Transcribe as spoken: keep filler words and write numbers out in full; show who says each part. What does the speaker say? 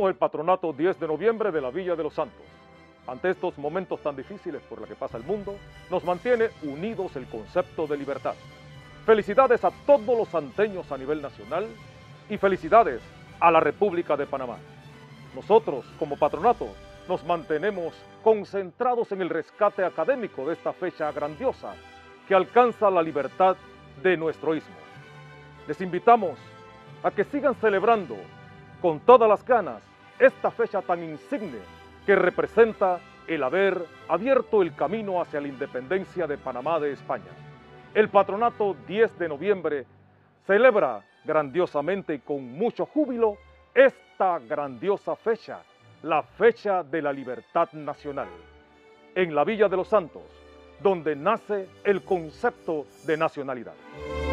Speaker 1: Somos el patronato diez de noviembre de la Villa de los Santos. Ante estos momentos tan difíciles por los que pasa el mundo, nos mantiene unidos el concepto de libertad. Felicidades a todos los santeños a nivel nacional y felicidades a la República de Panamá. Nosotros, como patronato, nos mantenemos concentrados en el rescate académico de esta fecha grandiosa que alcanza la libertad de nuestro istmo. Les invitamos a que sigan celebrando con todas las ganas esta fecha tan insigne que representa el haber abierto el camino hacia la independencia de Panamá de España. El patronato diez de noviembre celebra grandiosamente y con mucho júbilo esta grandiosa fecha, la fecha de la libertad nacional, en la Villa de los Santos, donde nace el concepto de nacionalidad.